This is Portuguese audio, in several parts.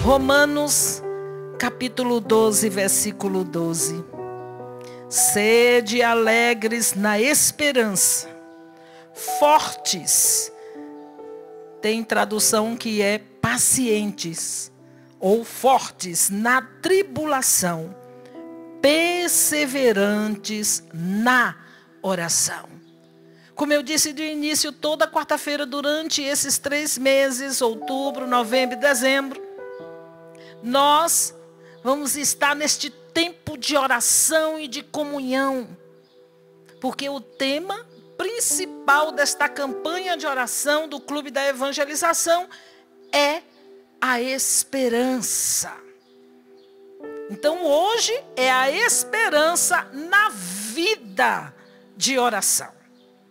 Romanos, capítulo 12, versículo 12. Sede alegres na esperança, fortes. Tem tradução que é pacientes ou fortes na tribulação, perseverantes na oração. Como eu disse de início, toda quarta-feira durante esses 3 meses, outubro, novembro e dezembro, nós vamos estar neste tempo de oração e de comunhão. Porque o tema principal desta campanha de oração do Clube da Evangelização é a esperança. Então hoje é a esperança na vida de oração.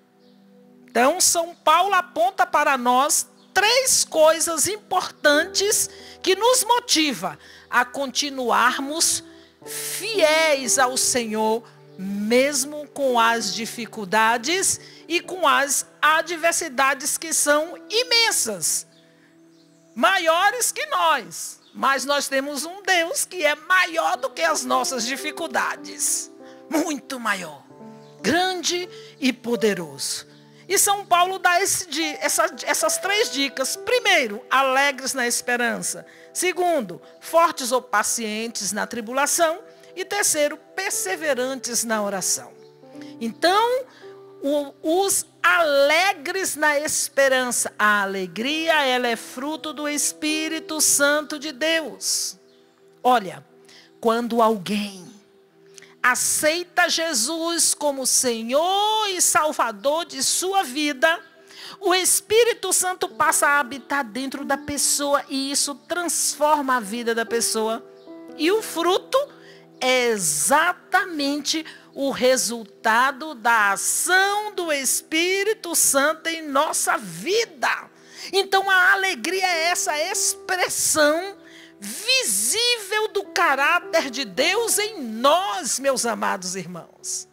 Então São Paulo aponta para nós 3 coisas importantes que nos motiva a continuarmos fiéis ao Senhor, mesmo com as dificuldades e com as adversidades que são imensas, maiores que nós. Mas nós temos um Deus que é maior do que as nossas dificuldades, muito maior, grande e poderoso. E São Paulo dá essas 3 dicas. Primeiro, alegres na esperança. Segundo, fortes ou pacientes na tribulação. E terceiro, perseverantes na oração. Então, os alegres na esperança. A alegria, ela é fruto do Espírito Santo de Deus. Olha, quando alguém aceita Jesus como Senhor e Salvador de sua vida, o Espírito Santo passa a habitar dentro da pessoa e isso transforma a vida da pessoa. E o fruto é exatamente o resultado da ação do Espírito Santo em nossa vida. Então a alegria é essa expressão visível do caráter de Deus em nós, meus amados irmãos.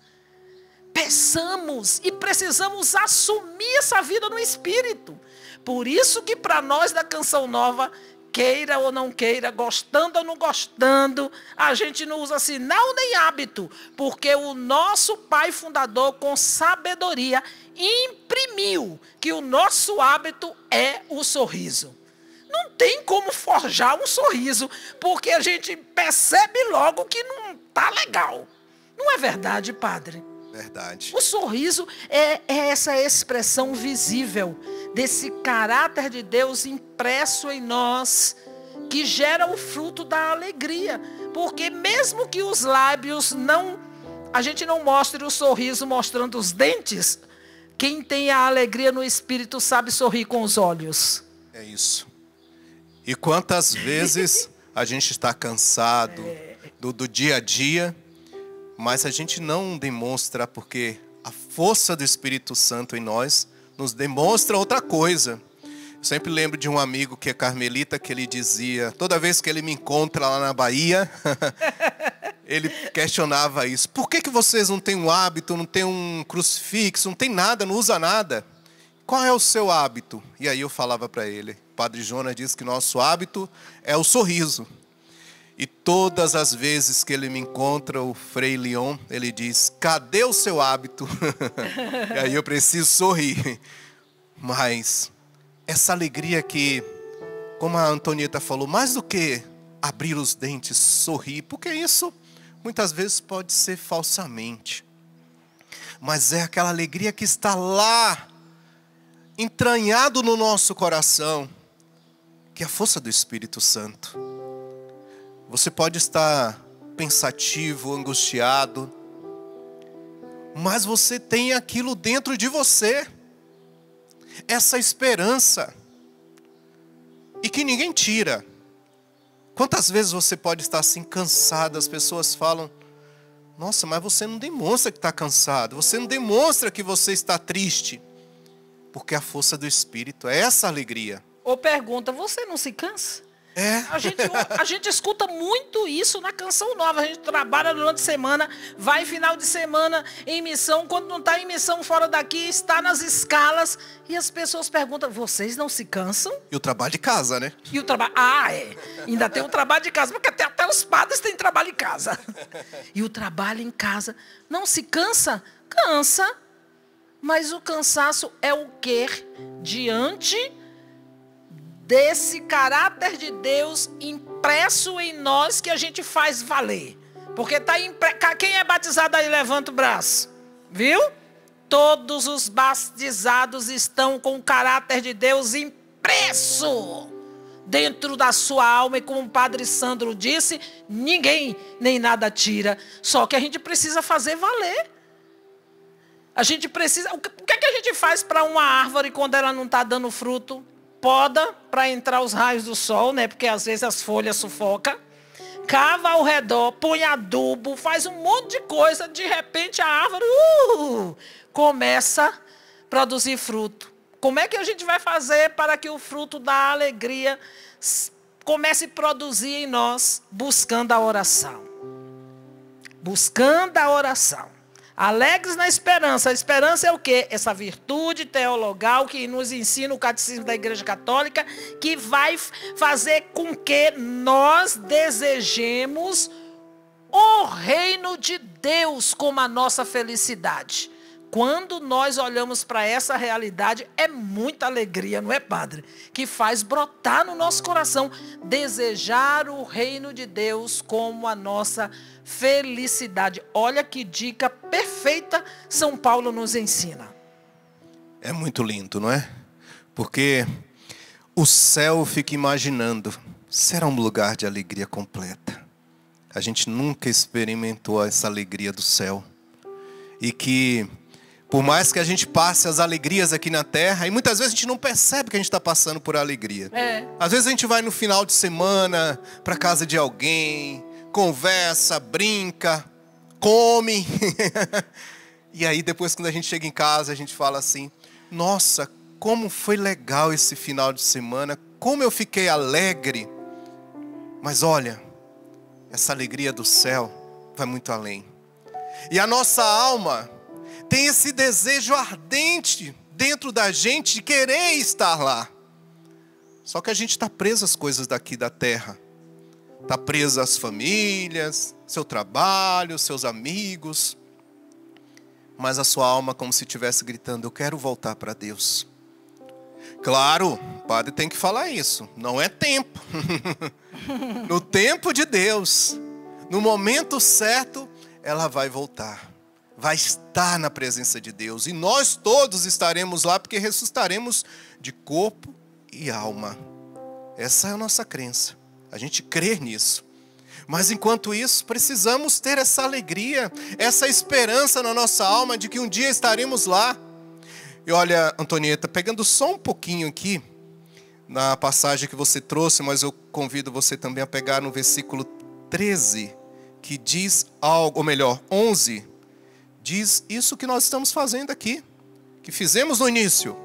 Peçamos e precisamos assumir essa vida no Espírito. Por isso que para nós da Canção Nova, queira ou não queira, gostando ou não gostando, a gente não usa sinal nem hábito, porque o nosso Pai Fundador, com sabedoria, imprimiu que o nosso hábito é o sorriso. Não tem como forjar um sorriso, porque a gente percebe logo que não está legal. Não é verdade, padre? Verdade. O sorriso é essa expressão visível desse caráter de Deus impresso em nós, que gera o fruto da alegria. Porque mesmo que os lábios a gente não mostre o sorriso mostrando os dentes, quem tem a alegria no espírito sabe sorrir com os olhos. É isso. E quantas vezes a gente está cansado do dia a dia, mas a gente não demonstra, porque a força do Espírito Santo em nós nos demonstra outra coisa. Eu sempre lembro de um amigo que é carmelita, que ele dizia, toda vez que ele me encontra lá na Bahia, ele questionava isso. Por que vocês não têm um hábito, não têm um crucifixo, não tem nada, não usa nada? Qual é o seu hábito? E aí eu falava para ele, Padre Jonas diz que nosso hábito é o sorriso. E todas as vezes que ele me encontra, o Frei Leon, ele diz, cadê o seu hábito? E aí eu preciso sorrir. Mas essa alegria que, como a Antonieta falou, mais do que abrir os dentes, sorrir, porque isso muitas vezes pode ser falsamente. Mas é aquela alegria que está lá, entranhado no nosso coração, que é a força do Espírito Santo. Você pode estar pensativo, angustiado, mas você tem aquilo dentro de você, essa esperança, e que ninguém tira. Quantas vezes você pode estar assim cansado, as pessoas falam, nossa, mas você não demonstra que está cansado, você não demonstra que você está triste, porque a força do Espírito é essa alegria. Ou pergunta, você não se cansa? A gente escuta muito isso na Canção Nova. A gente trabalha durante a semana, vai final de semana em missão. Quando não está em missão fora daqui, está nas escalas. E as pessoas perguntam, vocês não se cansam? E o trabalho de casa, né? E o trabalho... ainda tem o trabalho de casa, porque até os padres têm trabalho em casa. E o trabalho em casa não se cansa? Cansa. Mas o cansaço é o quê? Diante desse caráter de Deus impresso em nós que a gente faz valer. Porque quem é batizado aí, levanta o braço. Viu? Todos os batizados estão com o caráter de Deus impresso dentro da sua alma. E como o padre Sandro disse, ninguém nem nada tira. Só que a gente precisa fazer valer. A gente precisa... O que é que a gente faz para uma árvore quando ela não está dando fruto? Poda para entrar os raios do sol, né? Porque às vezes as folhas sufocam. Cava ao redor, põe adubo, faz um monte de coisa. De repente a árvore começa a produzir fruto. Como é que a gente vai fazer para que o fruto da alegria comece a produzir em nós? Buscando a oração. Buscando a oração. Alegres na esperança. A esperança é o quê? Essa virtude teologal que nos ensina o Catecismo da Igreja Católica, que vai fazer com que nós desejemos o reino de Deus como a nossa felicidade. Quando nós olhamos para essa realidade, é muita alegria, não é, padre? Que faz brotar no nosso coração desejar o reino de Deus como a nossa felicidade. Olha que dica perfeita São Paulo nos ensina. É muito lindo, não é? Porque o céu fica imaginando, será um lugar de alegria completa. A gente nunca experimentou essa alegria do céu. E que... por mais que a gente passe as alegrias aqui na terra, e muitas vezes a gente não percebe que a gente está passando por alegria. Às vezes a gente vai no final de semana para casa de alguém, conversa, brinca, come. E aí depois quando a gente chega em casa, a gente fala assim, nossa, como foi legal esse final de semana, como eu fiquei alegre. Mas olha, essa alegria do céu vai muito além. E a nossa alma... tem esse desejo ardente dentro da gente de querer estar lá. Só que a gente está preso às coisas daqui da terra. Está preso às famílias, seu trabalho, seus amigos. Mas a sua alma como se estivesse gritando, eu quero voltar para Deus. Claro, o padre tem que falar isso. Não é tempo. No tempo de Deus, no momento certo, ela vai voltar. Vai estar na presença de Deus. E nós todos estaremos lá porque ressuscitaremos de corpo e alma. Essa é a nossa crença. A gente crê nisso. Mas enquanto isso, precisamos ter essa alegria, essa esperança na nossa alma de que um dia estaremos lá. E olha, Antonieta, pegando só um pouquinho aqui, na passagem que você trouxe, mas eu convido você também a pegar no versículo 13, que diz algo, ou melhor, 11, diz isso que nós estamos fazendo aqui, que fizemos no início.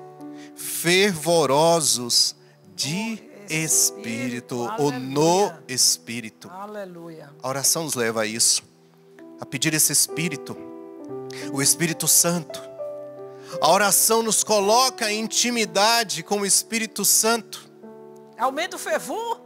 Fervorosos de Espírito, ou no Espírito. Aleluia. A oração nos leva a isso, a pedir esse Espírito, o Espírito Santo. A oração nos coloca em intimidade com o Espírito Santo. Aumenta o fervor.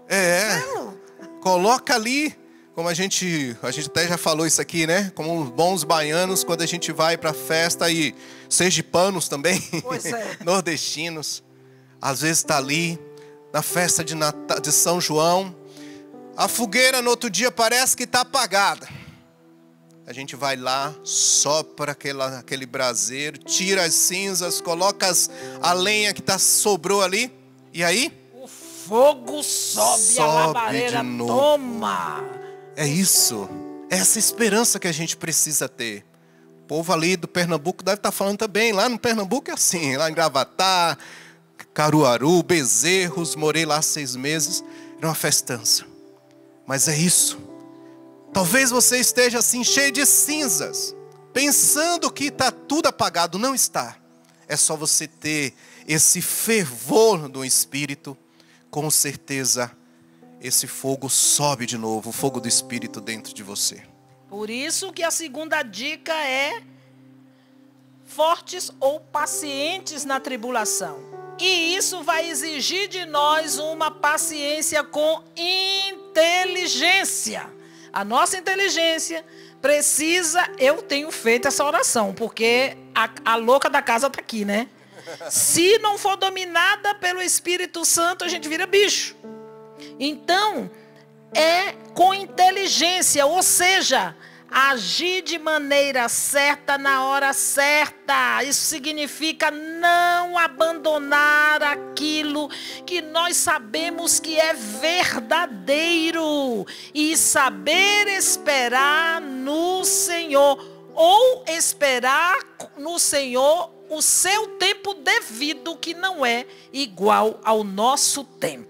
Coloca ali, como a gente até já falou isso aqui, né? Como bons baianos, quando a gente vai para a festa, e sergipanos também, pois é. Nordestinos, às vezes está ali, na festa de São João, a fogueira no outro dia parece que está apagada. A gente vai lá, sopra aquele braseiro, tira as cinzas, coloca a lenha que sobrou ali, e aí? O fogo sobe a labareda, toma! É isso, é essa esperança que a gente precisa ter. O povo ali do Pernambuco deve estar falando também, lá no Pernambuco é assim, lá em Gravatá, Caruaru, Bezerros, morei lá 6 meses, era uma festança. Mas é isso. Talvez você esteja assim, cheio de cinzas, pensando que está tudo apagado. Não está. É só você ter esse fervor do Espírito. Com certeza, esse fogo sobe de novo, o fogo do Espírito dentro de você. Por isso que a segunda dica é fortes ou pacientes na tribulação. E isso vai exigir de nós uma paciência com inteligência. A nossa inteligência precisa... Eu tenho feito essa oração, porque a louca da casa está aqui, né? Se não for dominada pelo Espírito Santo, a gente vira bicho. Então, é com inteligência, ou seja, agir de maneira certa na hora certa. Isso significa não abandonar aquilo que nós sabemos que é verdadeiro e saber esperar no Senhor, ou esperar no Senhor o seu tempo devido, que não é igual ao nosso tempo.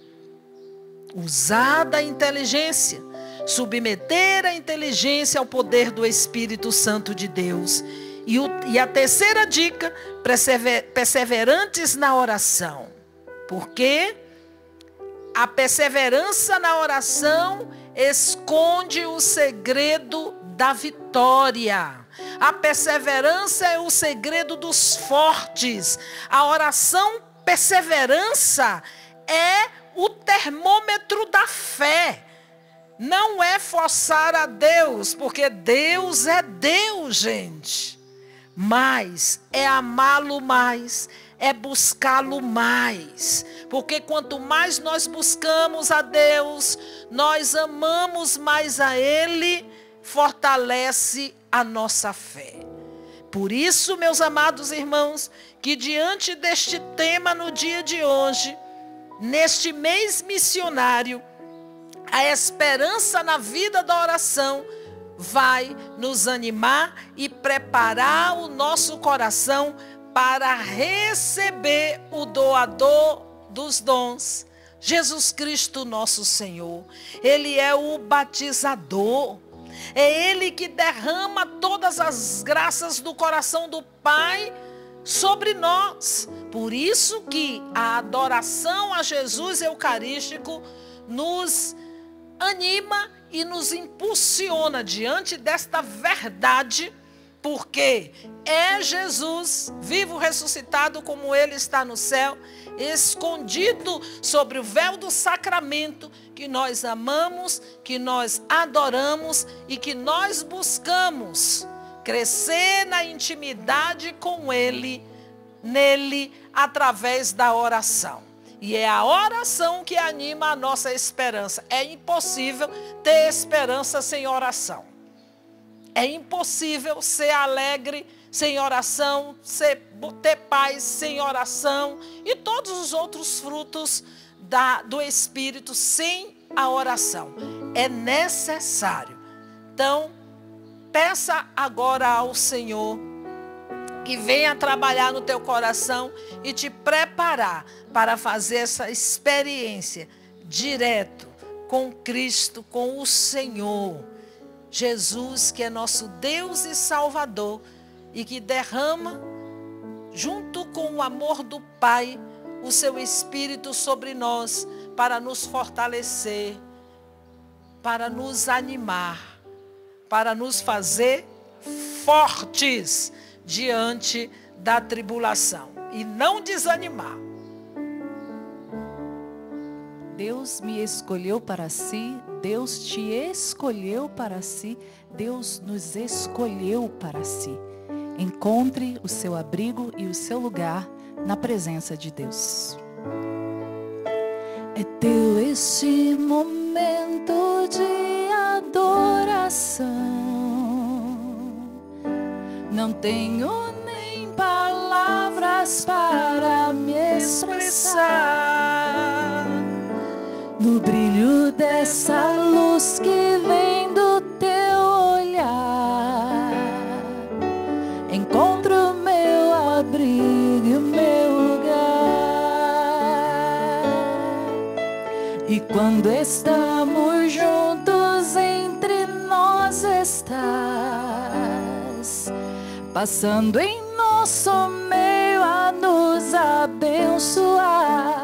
Usar da inteligência, submeter a inteligência ao poder do Espírito Santo de Deus. E a terceira dica, perseverantes na oração. Porque a perseverança na oração esconde o segredo da vitória. A perseverança é o segredo dos fortes. A oração perseverança é o termômetro da fé. Não é forçar a Deus, porque Deus é Deus, gente. Mas é amá-lo mais, é buscá-lo mais. Porque quanto mais nós buscamos a Deus, nós amamos mais a Ele, fortalece a nossa fé. Por isso, meus amados irmãos, que diante deste tema no dia de hoje, neste mês missionário, a esperança na vida da oração vai nos animar e preparar o nosso coração para receber o doador dos dons, Jesus Cristo nosso Senhor. Ele é o batizador. É Ele que derrama todas as graças do coração do Pai sobre nós. Por isso que a adoração a Jesus eucarístico nos anima e nos impulsiona diante desta verdade, porque é Jesus, vivo ressuscitado como Ele está no céu, escondido sobre o véu do sacramento, que nós amamos, que nós adoramos e que nós buscamos crescer na intimidade com Ele, nele, através da oração. E é a oração que anima a nossa esperança. É impossível ter esperança sem oração. É impossível ser alegre sem oração, ter paz sem oração e todos os outros frutos do Espírito sem a oração. É necessário. Então, peça agora ao Senhor que venha trabalhar no teu coração e te preparar para fazer essa experiência direto com Cristo, com o Senhor. Jesus, que é nosso Deus e Salvador, e que derrama, junto com o amor do Pai, o seu Espírito sobre nós, para nos fortalecer, para nos animar, para nos fazer fortes diante da tribulação e não desanimar. Deus me escolheu para si, Deus te escolheu para si, Deus nos escolheu para si. Encontre o seu abrigo e o seu lugar na presença de Deus. É teu este momento de adoração. Não tenho nem palavras para me expressar. No brilho dessa luz que vem do teu olhar, encontro o meu abrigo e o meu lugar. E quando estamos juntos, entre nós estás, passando em nosso meio a nos abençoar.